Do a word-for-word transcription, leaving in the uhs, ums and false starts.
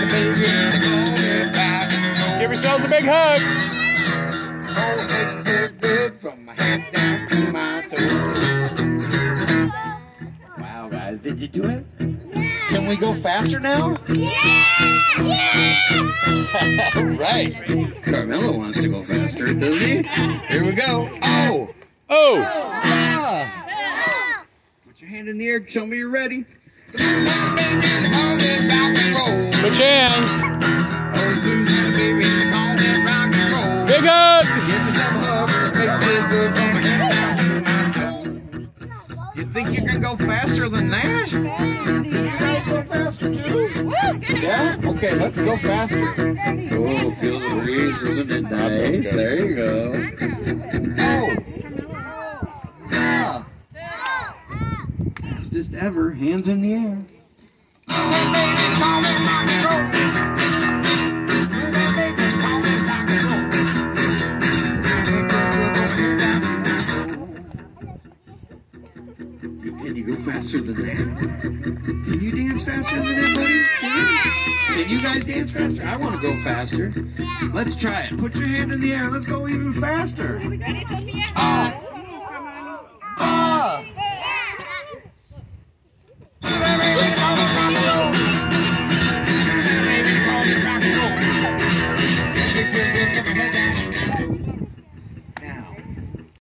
Give yourselves a big hug. Wow, guys, did you do it? Yeah. Can we go faster now? Yeah! Yeah! Right. Carmelo wants to go faster, doesn't he? Here we go. Oh! Oh! Ah. Put your hand in the air. Show me you're ready. Put your hands. Big hug. Give yourself a hug. Make it feel good from my head down to my toes. You think you can go faster than that? You guys go faster too? Yeah? Okay, let's go faster. Oh, feel the breeze. Isn't it nice? There you go. Oh! Yeah! Fastest ever. Hands in the air. Can you go faster than that? Can you dance faster than that, buddy? Can you guys dance faster? I want to go faster. Let's try it. Put your hand in the air. Let's go even faster. Ready, Sophia? Oh!